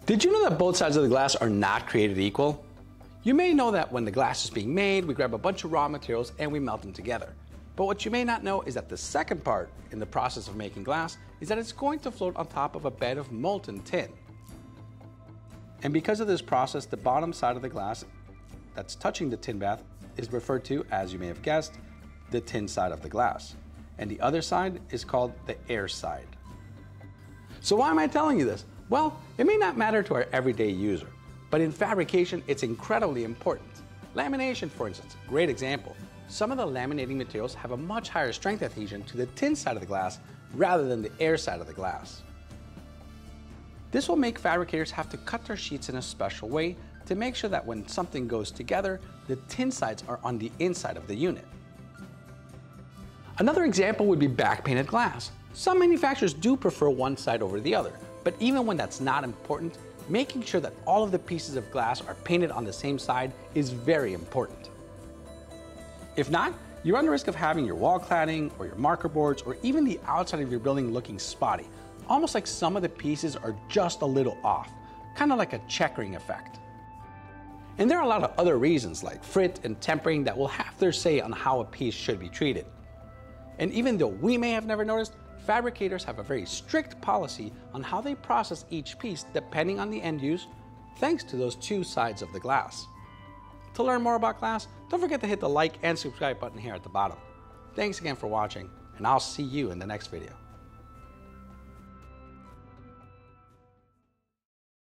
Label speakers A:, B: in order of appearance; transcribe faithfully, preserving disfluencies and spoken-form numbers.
A: Did you know that both sides of the glass are not created equal? You may know that when the glass is being made, we grab a bunch of raw materials and we melt them together. But what you may not know is that the second part in the process of making glass is that it's going to float on top of a bed of molten tin. And because of this process, the bottom side of the glass that's touching the tin bath is referred to, as you may have guessed, the tin side of the glass. And the other side is called the air side. So why am I telling you this? Well, it may not matter to our everyday user, but in fabrication, it's incredibly important. Lamination, for instance, great example. Some of the laminating materials have a much higher strength adhesion to the tin side of the glass rather than the air side of the glass. This will make fabricators have to cut their sheets in a special way to make sure that when something goes together, the tin sides are on the inside of the unit. Another example would be back-painted glass. Some manufacturers do prefer one side over the other, but even when that's not important, making sure that all of the pieces of glass are painted on the same side is very important. If not, you run the risk of having your wall cladding or your marker boards or even the outside of your building looking spotty, almost like some of the pieces are just a little off, kind of like a checkering effect. And there are a lot of other reasons like frit and tempering that will have their say on how a piece should be treated. And even though we may have never noticed, fabricators have a very strict policy on how they process each piece depending on the end use, thanks to those two sides of the glass. To learn more about glass, don't forget to hit the like and subscribe button here at the bottom. Thanks again for watching, and I'll see you in the next video.